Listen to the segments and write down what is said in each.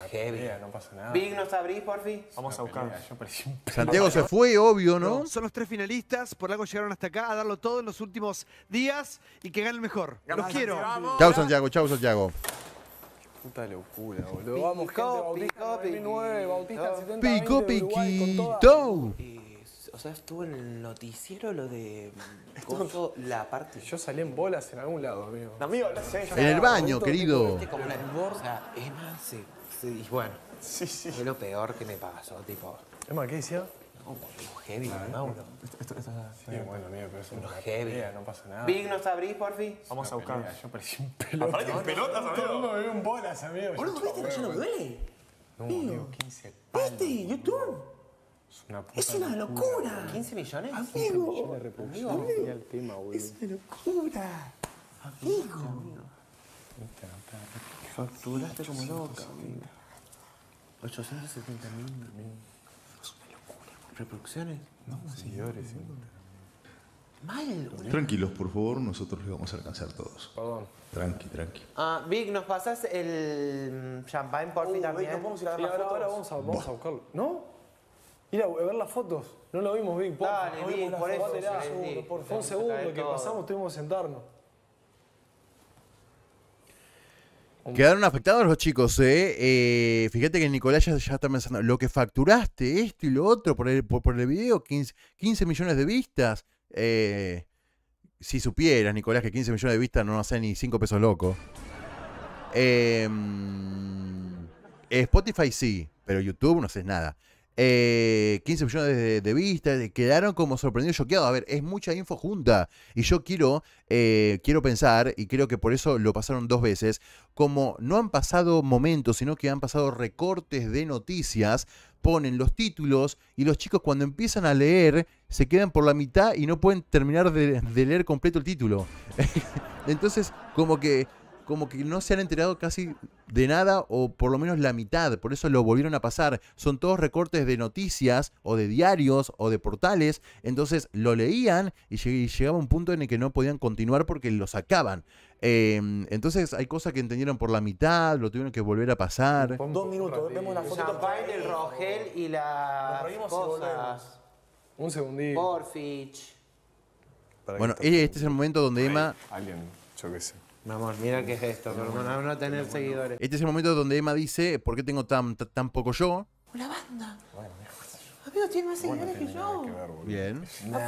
Heavy. No pasa nada. Big, ¿nos abrís, porfi? Vamos a buscar. Yo parecí un Santiago se fue, obvio, ¿no? Son los 3 finalistas, por algo llegaron hasta acá a darlo todo en los últimos días y que gane el mejor. Los quiero. Chau, Santiago, chau, Santiago. puta locura, boludo. Vamos, gente, Bautista pico, 2009, Bautista pico. 70 Pico, de Uruguay con toda. piquito. O sea, estuvo en el noticiero lo de Coso, la parte. Yo salí en bolas en algún lado, amigo. Amigo, no sé. En el baño, querido. Como la, o sea, Emma y bueno, Sí, sí. fue lo peor que me pasó, tipo. Emma, ¿qué decía? No, lo heavy, Mauro. Sí, bueno, amigo, pero es una Heavy. pelea, no pasa nada. Big, ¿nos abrís, porfi? Vamos a buscar. Yo parecí un pelota. Aparte en pelotas, Todo el amigo. mundo me vio en bolas, amigo. Boludo, ¿viste que ya no me duele? No, amigo, 15 palos. ¿Viste? YouTube. Es una puta Es una locura. ¿15 millones? Amigo, de reproducción. Sería el tema, boludo. Es una locura. Amigo. Facturaste como loca, amigo. 870.000. Es una locura. ¿Reproducciones? No, seguidores, sí. Mal. Tranquilos, por favor, nosotros les vamos a alcanzar todos. Perdón. Tranqui, tranqui. Vic, ¿nos pasas el champagne, porfi, también? No podemos ir a ver Sí, las ahora, fotos. vamos a buscarlo. ¿No? Ir a ver las fotos. No lo vimos, Vic. Porfa. Dale, No Vic, vimos las por eso, fotos. sí, Segundo, sí. por favor. Fue un Te segundo cae que todo. pasamos, tuvimos que sentarnos. Quedaron afectados los chicos, fíjate que Nicolás ya está pensando, lo que facturaste, esto y lo otro por el video, 15 millones de vistas. Si supieras, Nicolás, que 15 millones de vistas no hace ni 5 pesos loco. Spotify sí, pero YouTube no haces nada. 15 millones de vistas, quedaron como sorprendidos, choqueados. A ver, es mucha info junta. Y yo quiero pensar, y creo que por eso lo pasaron 2 veces, como no han pasado momentos, sino que han pasado recortes de noticias, ponen los títulos y los chicos cuando empiezan a leer se quedan por la mitad y no pueden terminar de leer completo el título. Entonces, como que no se han enterado casi de nada, o por lo menos la mitad, por eso lo volvieron a pasar. Son todos recortes de noticias, o de diarios, o de portales, entonces lo leían y llegaba un punto en el que no podían continuar porque lo sacaban. Entonces hay cosas que entendieron por la mitad, lo tuvieron que volver a pasar. 2 minutos, vemos la El foto. champagne, el rogel y las reímos y cosas. Un segundito. Porfich. Para Bueno, que este es el momento donde Emma... alguien, yo qué sé. Mi amor, mira qué es esto, pero no tener seguidores. Este es el momento donde Emma dice, ¿por qué tengo tan poco yo? Una banda. Amigo, tiene más seguidores que yo. Bien.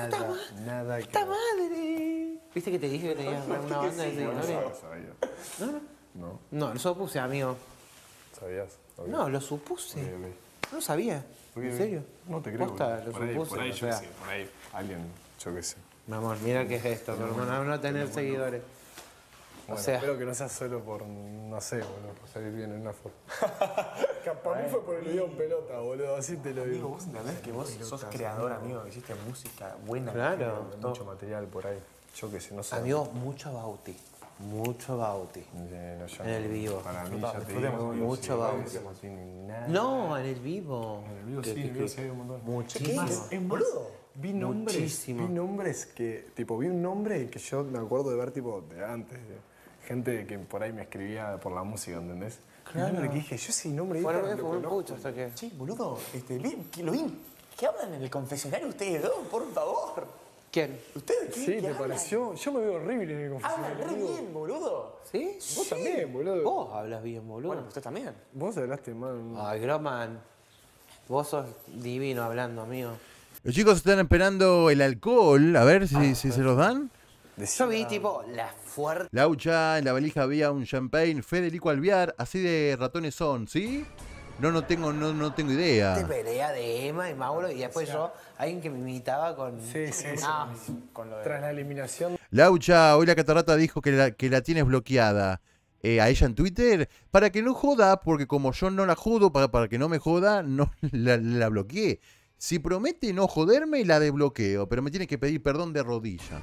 Nada que ¡Puta madre! ¿Viste que te dije que tenías una banda de seguidores? sabías. No, lo supuse, amigo. ¿Sabías? No, lo supuse. Ok. No lo sabía. ¿En serio? No te creo. Posta, boludo. lo Por ahí, supuse. por ahí, o yo sea. qué sé. Por ahí, alguien, yo qué sé. Mi amor, mira qué es esto, pero no tener seguidores. Bueno, O sea. espero que no sea solo por, no sé, boludo, por salir bien en una foto. Para mí fue por el video en pelota, boludo, así te lo Amigo, digo. vos entendés que vos sos creador, amigo, que hiciste música buena. Claro. Hay mucho material por ahí. Yo qué sé, no sé. Amigo, mucho Bauti. Mucho Bauti. No, En el vivo. Para mí ya te disfrutemos, digo. mucho sí, Bauti. no tiene nada. No, en el vivo. En el vivo sí, en el vivo sí hay un montón. Muchísimo. Es más, vi Muchísimo. nombres que, tipo, vi un nombre que yo me acuerdo de ver, tipo, de antes. Gente que por ahí me escribía por la música, ¿entendés? Claro. Un nombre que dije, yo ese nombre... Bueno, dije, me lo fue un conozco. pucho hasta que... Che, boludo, lo vi. ¿Qué hablan en el confesionario ustedes dos, por favor? ¿Quién? ¿Ustedes qué? Sí, ¿Qué ¿te hablan? pareció? Yo me veo horrible en el Hablan confesionario. re amigo. bien, boludo. ¿Sí? Vos también, boludo. Vos hablas bien, boludo. Bueno, usted también. Vos hablaste mal. Ay, Groman. Vos sos divino hablando, amigo. Los chicos están esperando el alcohol, a ver si se los dan. Yo vi, tipo, la fuerte... Laucha, en la valija había un champagne, Federico Alvear, así de ratones son, ¿sí? No tengo idea. pelea de Emma y Mauro, y después yo, alguien que me imitaba con... Sí, sí, sí. Ah, Con lo de... Tras la eliminación. Laucha, hoy la catarata dijo que la tienes bloqueada. A ella en Twitter, para que no joda, porque como yo no la jodo, para que no me joda, no la bloqueé. Si promete no joderme, la desbloqueo, pero me tiene que pedir perdón de rodillas.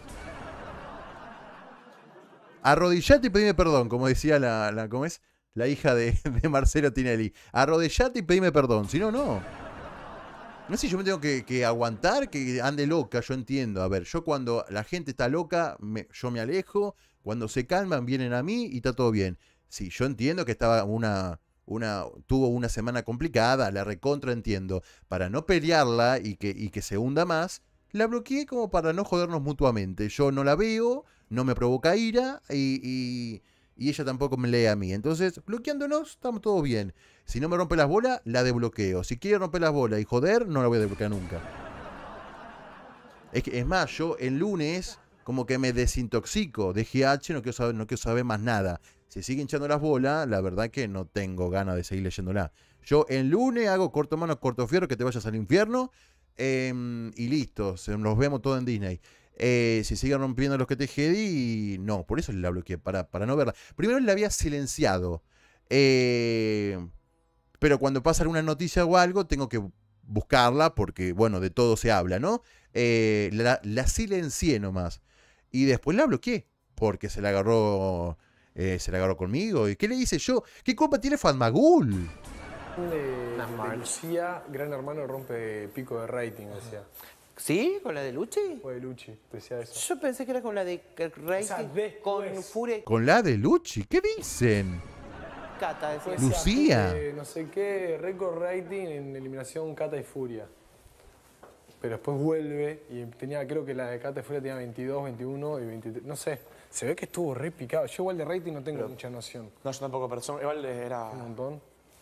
Arrodillate y pedime perdón, como decía ¿cómo es? La hija de Marcelo Tinelli. Arrodillate y pedime perdón, si no, no. No sé, yo me tengo que aguantar que ande loca, yo entiendo. A ver, yo cuando la gente está loca, yo me alejo. Cuando se calman, vienen a mí y está todo bien. Sí, yo entiendo que estaba una tuvo una semana complicada, la recontra entiendo. Para no pelearla y que se hunda más, la bloqueé como para no jodernos mutuamente. Yo no la veo, no me provoca ira y ella tampoco me lee a mí. Entonces, bloqueándonos, estamos todos bien. Si no me rompe las bolas, la desbloqueo. Si quiere romper las bolas y joder, no la voy a desbloquear nunca. Es más, yo el lunes como que me desintoxico de GH, no quiero saber más nada. Si sigue hinchando las bolas, la verdad que no tengo ganas de seguir leyéndola. Yo el lunes hago corto mano, corto fierro, que te vayas al infierno. Y listo, nos vemos todos en Disney. Si siguen rompiendo los que te jedi, no, por eso la bloqueé, para no verla. Primero la había silenciado. Pero cuando pasa alguna noticia o algo, tengo que buscarla porque, bueno, de todo se habla, ¿no? La silencié nomás. Y después la bloqueé porque se la agarró conmigo. ¿Y qué le hice yo? ¿Qué culpa tiene Fatmagul? De Lucía, Gran Hermano rompe pico de rating, decía. ¿Sí? ¿Con la de Luchi? Fue de Luchi, decía eso. Yo pensé que era con la de Racing, con Furia y ¿Con la de Luchi? ¿Qué dicen? Cata. Decía. Pues Lucía. No sé qué, récord rating en eliminación Cata y Furia. Pero después vuelve y tenía, creo que la de Cata y Furia tenía 22, 21 y 23. No sé, se ve que estuvo re picado. Yo igual de rating no tengo mucha noción. No, yo tampoco, pero igual era... Un montón.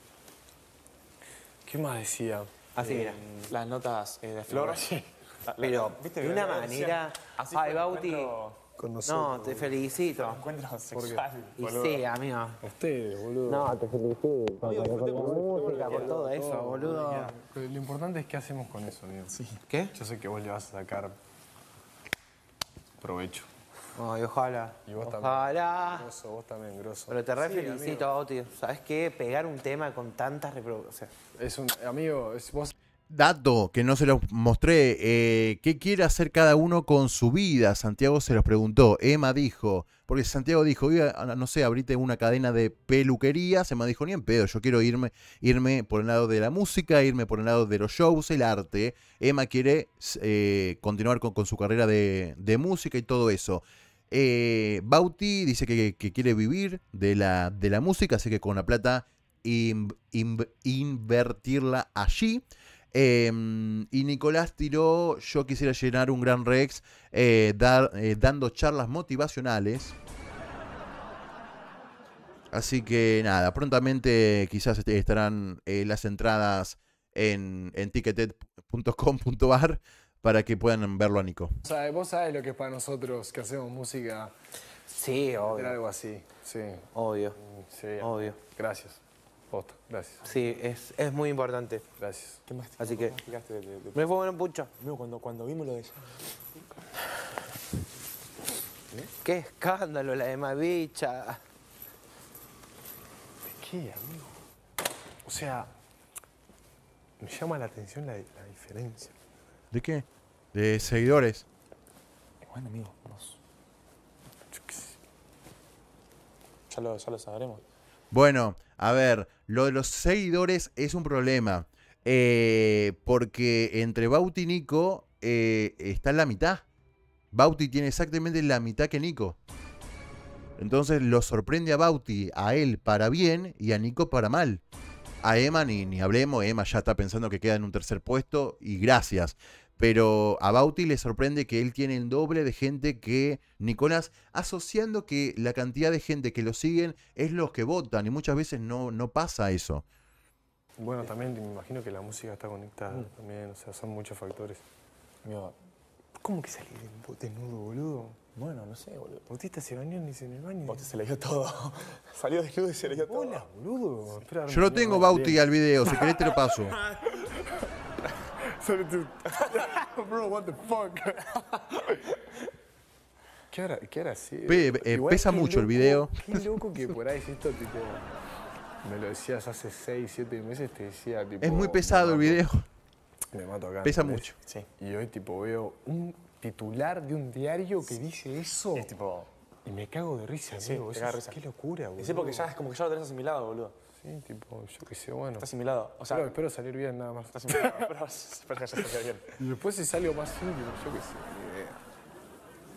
¿Qué más decía? Así mira. Las notas de Flor. Pero de una manera... Así Ay, fue el Bauti. encuentro- Con nosotros. No, te felicito. Encuentro sexual. Y sí, amigo. Ustedes, boludo. No, te felicito. Por la música, por todo eso, boludo. Pero lo importante es qué hacemos con eso, amigo. Sí. ¿Qué? Yo sé que vos le vas a sacar provecho. Ay, ojalá. Y vos ojalá. también. Grosso, vos también, grosso. Pero te re Sí, felicito, Bauti. ¿Sabes qué? Pegar un tema con tantas reproducciones. Es un amigo, vos. Dato que no se los mostré. ¿Qué quiere hacer cada uno con su vida? Santiago se los preguntó. Emma dijo, porque Santiago dijo, no sé, abrite una cadena de peluquerías. Emma dijo, ni en pedo, yo quiero irme por el lado de la música, irme por el lado de los shows, el arte. Emma quiere continuar con su carrera de música y todo eso. Bauti dice que quiere vivir de la música, así que con la plata invertirla allí. Y Nicolás tiró, yo quisiera llenar un Gran Rex dando charlas motivacionales. Así que nada, prontamente quizás estarán las entradas en ticketed.com.ar para que puedan verlo a Nico. Vos sabés lo que es para nosotros que hacemos música. Sí, Era obvio. algo así. Sí. Obvio. Sí. Obvio. Gracias. Posta. Gracias. Sí, es muy importante. Gracias. ¿Qué más Así que- explicaste de Me fue bueno, pucho. Amigo, cuando vimos lo de ella. Qué escándalo la de Mavicha. ¿De qué, amigo? O sea, me llama la atención la diferencia. ¿De qué? De seguidores. Bueno, amigo, vamos. Yo qué sé. Ya lo sabremos. Bueno, a ver, lo de los seguidores es un problema. Porque entre Bauti y Nico está en la mitad. Bauti tiene exactamente la mitad que Nico. Entonces lo sorprende a Bauti, a él para bien y a Nico para mal. A Emma ni hablemos, Emma ya está pensando que queda en un tercer puesto y gracias. Pero a Bauti le sorprende que él tiene el doble de gente que Nicolás, asociando que la cantidad de gente que lo siguen es los que votan y muchas veces no pasa eso. Bueno, también me imagino que la música está conectada también, o sea, son muchos factores. Amigo, ¿Cómo que salí desnudo, boludo? bueno, no sé, boludo. Bautista se bañó ni en el baño. Bautista se le dio todo. Salió desnudo y se le dio todo. Hola, boludo. Espera, Yo lo tengo, Bauti, al video, si querés te lo paso. Bro, what the fuck? ¿Qué hará así? Pesa qué mucho el loco, video. Qué loco que por ahí esto, tipo... Me lo decías hace 6, 7 meses, te decía, tipo... Es muy pesado el video. Me mato acá. Pesa ¿entendés? mucho. Sí. Y hoy, tipo, veo un titular de un diario que dice eso. Es tipo... Y me cago de risa, Sí, amigo. te Eso caga de es- risa. Qué locura, boludo. Y sí, porque ya es como que ya lo tenés asimilado, boludo. Sí, tipo, yo qué sé, bueno. Está asimilado. O sea, Espero salir bien, nada más. está asimilado. pero ya está bien. Y después si sale algo más simple, yo qué sé,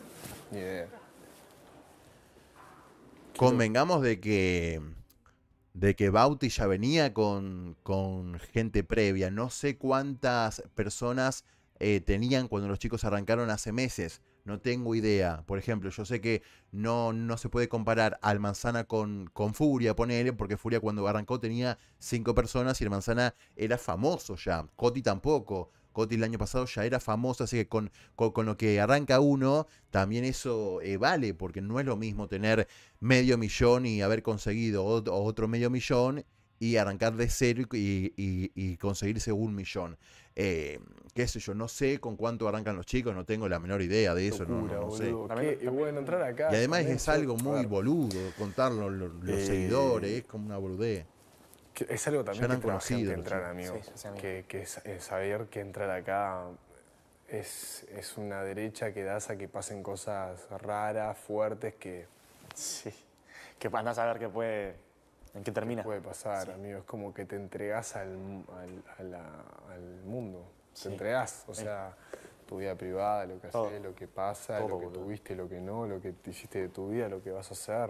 ni idea. Convengamos de que de que Bauti ya venía con gente previa. No sé cuántas personas tenían cuando los chicos arrancaron hace meses. No tengo idea. Por ejemplo, yo sé que no se puede comparar al Manzana con Furia, ponele, porque Furia cuando arrancó tenía 5 personas y el Manzana era famoso ya. Coti tampoco. Coti el año pasado ya era famoso, así que con lo que arranca uno, también eso vale, porque no es lo mismo tener $500,000 y haber conseguido otro $500,000 y arrancar de cero y conseguirse $1,000,000. Qué sé yo, no sé con cuánto arrancan los chicos, no tengo la menor idea de eso, no sé. Y bueno, entrar acá. Y además con es eso, algo a muy ver, boludo, contar los seguidores, es como una boludez. es algo también Ya lo que han te da conocido, gente los entrar, chicos. amigo. Sí, sí, amigo. Que es saber que entrar acá es una derecha que das a que pasen cosas raras, fuertes, que Sí. Que van a saber que puede. ¿En qué termina? puede pasar, Sí. amigo. Es como que te entregás al mundo. Sí. Te entregás, o sea, tu vida privada, lo que Todo. haces, lo que pasa, Todo, lo que boludo. tuviste, lo que no, lo que te hiciste de tu vida, lo que vas a hacer.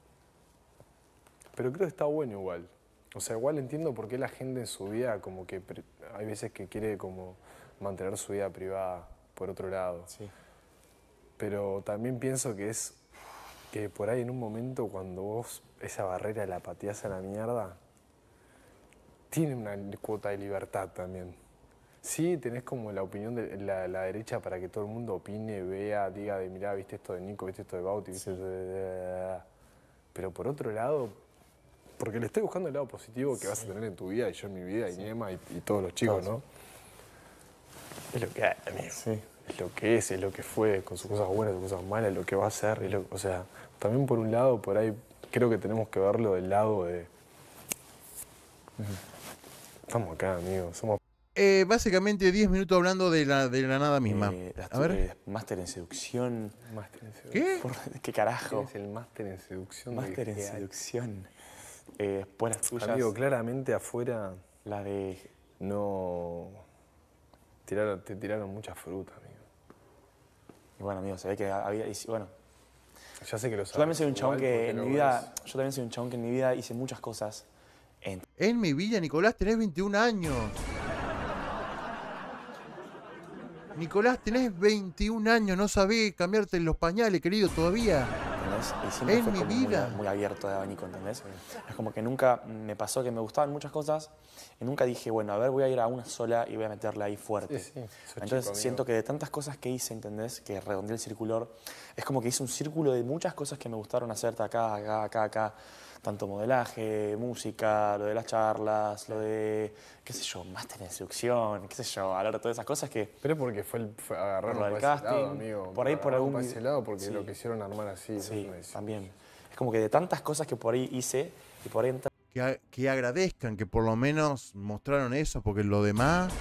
Pero creo que está bueno igual. O sea, igual entiendo por qué la gente en su vida como que hay veces que quiere como mantener su vida privada por otro lado. Sí. Pero también pienso que es que por ahí en un momento cuando vos esa barrera la pateás a la mierda, tiene una cuota de libertad también. Sí, tenés como la opinión de la derecha para que todo el mundo opine, vea, diga de mirá, viste esto de Nico, viste esto de Bauti, viste esto de... Pero por otro lado, porque le estoy buscando el lado positivo que vas a tener en tu vida, y yo en mi vida, y Nema, y todos los chicos, ¿no? Es lo que hay, amigo. Sí. Es lo que es lo que fue, con sus cosas buenas, sus cosas malas, lo que va a ser. O sea, también por un lado, por ahí, creo que tenemos que verlo del lado de... Estamos acá, amigo, somos... Básicamente 10 minutos hablando de la nada misma. A ver. Máster en seducción. Máster en seducción. ¿Qué? ¿Qué carajo? Es el máster en seducción. Máster en que hay. seducción. Después las tuyas. Amigo, claramente afuera La de. no... te tiraron mucha fruta, amigo. Y bueno, amigo, se ve que había. Y bueno, Ya sé que lo sabes. yo también soy un chabón igual que porque en lo mi vida. ves. Yo también soy un chabón que en mi vida hice muchas cosas. En mi vida, Nicolás, tenés 21 años. Nicolás, tenés 21 años, no sabés cambiarte los pañales, querido, todavía. ¿Entendés? Y siempre En fue mi como vida. muy abierto de abanico, ¿entendés? Es como que nunca me pasó que me gustaban muchas cosas y nunca dije, bueno, a ver, voy a ir a una sola y voy a meterla ahí fuerte. Sí, sí, sos Entonces chico, siento amigo. que de tantas cosas que hice, ¿entendés? Que redondeé el circular, es como que hice un círculo de muchas cosas que me gustaron hacer acá. Tanto modelaje, música, lo de las charlas, lo de, qué sé yo, máster en seducción, qué sé yo, hablar de todas esas cosas que... Pero es porque fue agarraron Por lo por del ese lado, casting, amigo. por ahí por Agarraron algún para ese lado porque sí. lo quisieron armar así. eso Sí, me dice. también. Es como que de tantas cosas que por ahí hice y por ahí Que agradezcan que por lo menos mostraron eso, porque lo demás...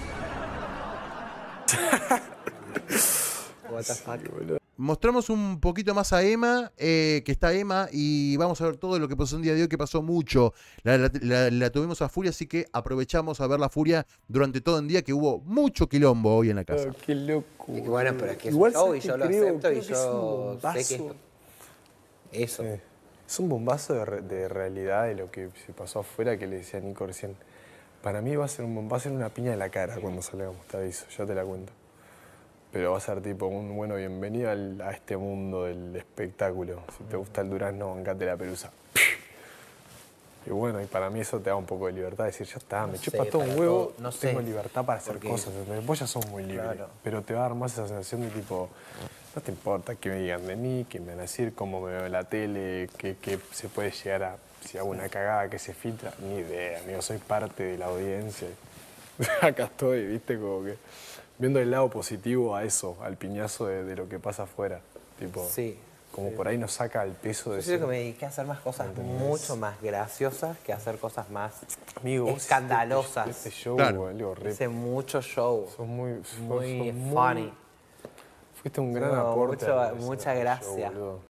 What the fuck. Mostramos un poquito más a Emma, que está Emma, y vamos a ver todo lo que pasó el día de hoy, que pasó mucho. La tuvimos a Furia, así que aprovechamos a ver la Furia durante todo el día, que hubo mucho quilombo hoy en la casa. Qué loco. Y bueno, pero es que es Igual un show y ¿sabes yo qué lo creo? acepto y Creo que es un yo sé que bombazo. eso. Es un bombazo de realidad de lo que se pasó afuera que le decía a Nico recién. Para mí va a ser una piña en la cara cuando salgamos, te aviso, ya te la cuento. Pero va a ser tipo un bueno bienvenido a este mundo del espectáculo. Si te gusta el durazno, bancate la pelusa. Y bueno, y para mí eso te da un poco de libertad, decir, ya está, me chupa todo un para huevo, todo, no tengo sé. libertad para hacer Porque- cosas, ¿entendés? Vos ya sos muy libre, Claro. pero te va a dar más esa sensación de tipo, no te importa qué me digan de mí, qué me van a decir, cómo me veo en la tele, qué se puede llegar a, si hago una cagada que se filtra, ni idea, amigo, soy parte de la audiencia. Acá estoy, viste, como que viendo el lado positivo a eso, al piñazo de lo que pasa afuera, tipo, Sí. como por ahí nos saca el peso de Yo siento que me dediqué a hacer más cosas mucho más graciosas que a hacer cosas más Amigo, vos escandalosas. Este show, Claro. boludo, re- Hice mucho show. sos muy, Muy sos funny. Fuiste un gran No, aporte. mucho- a ese muchas show, gracias. boludo.